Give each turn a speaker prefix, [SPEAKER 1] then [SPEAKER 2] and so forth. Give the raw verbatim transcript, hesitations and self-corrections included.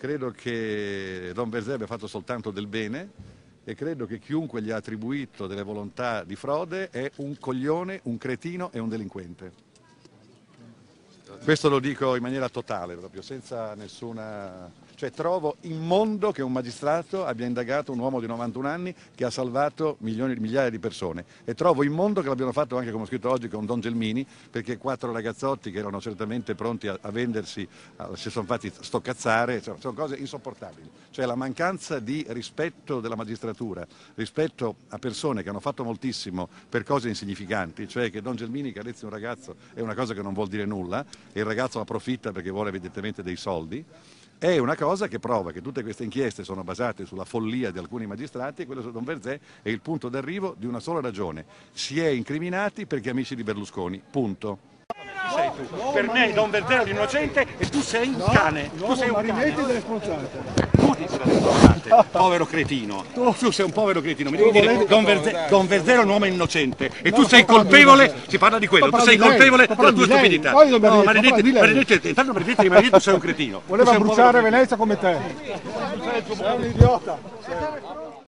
[SPEAKER 1] credo che Don Verzé abbia fatto soltanto del bene e credo che chiunque gli ha attribuito delle volontà di frode è un coglione, un cretino e un delinquente. Questo lo dico in maniera totale, proprio senza nessuna... Cioè trovo immondo che un magistrato abbia indagato un uomo di novantuno anni che ha salvato milioni, migliaia di persone, e trovo immondo che l'abbiano fatto anche, come ho scritto oggi, con Don Gelmini, perché quattro ragazzotti che erano certamente pronti a, a vendersi a, si sono fatti stoccazzare, cioè, sono cose insopportabili. Cioè la mancanza di rispetto della magistratura, rispetto a persone che hanno fatto moltissimo per cose insignificanti, cioè che Don Gelmini carezzi un ragazzo è una cosa che non vuol dire nulla e il ragazzo approfitta perché vuole evidentemente dei soldi. È una cosa che prova che tutte queste inchieste sono basate sulla follia di alcuni magistrati, e quello su Don Verzé è il punto d'arrivo di una sola ragione: si è incriminati perché amici di Berlusconi, punto.
[SPEAKER 2] Sei tu. Per me Don Verzé è un innocente e tu sei un cane. Tu sei un cane. Tu ti sei responsabile, povero cretino. Tu sei un povero cretino. Mi devi dire Don Verzé, Don Verzé è un uomo innocente e tu sei colpevole. Si parla di quello. Tu sei colpevole della tua stupidità. No, maledetto, maledetto, intanto maledetto, maledetto, sei un cretino.
[SPEAKER 3] Voleva bruciare Venezia come te. Sei un idiota.